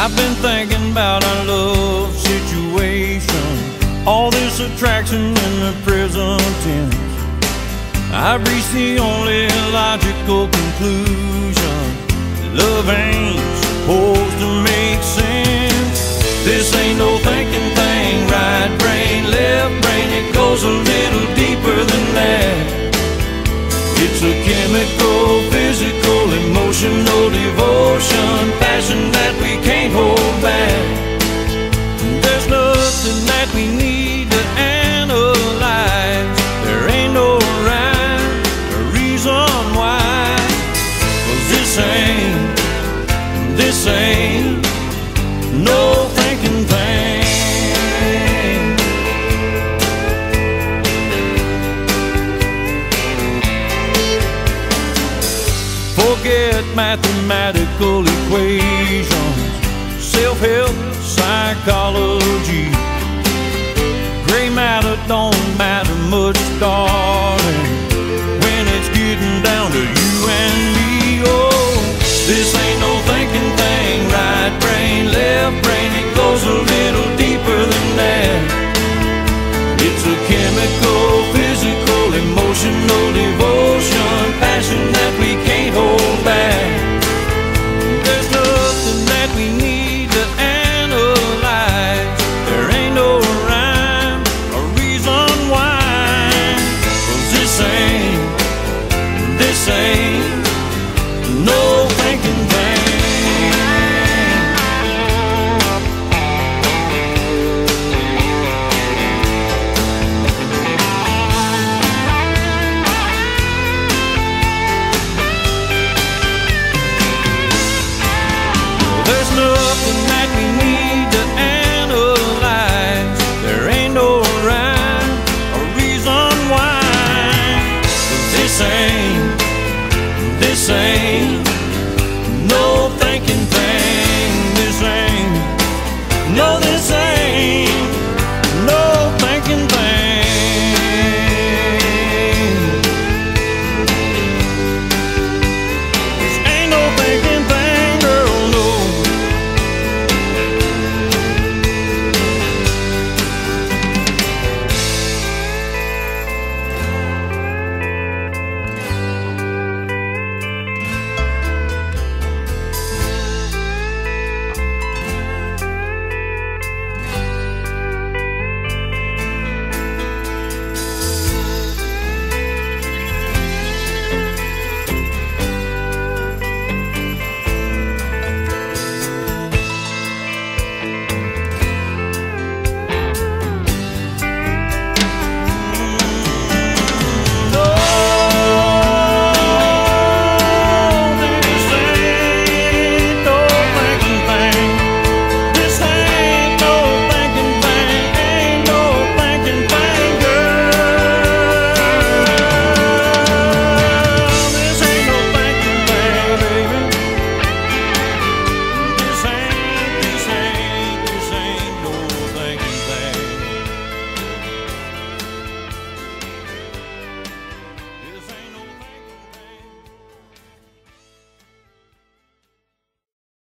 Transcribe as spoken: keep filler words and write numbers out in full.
I've been thinking about our love situation, all this attraction in the present tense. I've reached the only logical conclusion: love ain't supposed to make sense. This ain't no thinking thing, right brain, left brain, it goes a little deeper than that. It's a chemical, physical, emotional devotion, passion that we can't hold back. There's nothing that we need to analyze. There ain't no rhyme or reason why. 'Cause this ain't, this ain't no thinking thing. Forget mathematical equations, self-help, psychology. Gray matter don't matter much, darling, when it's getting down to you and me.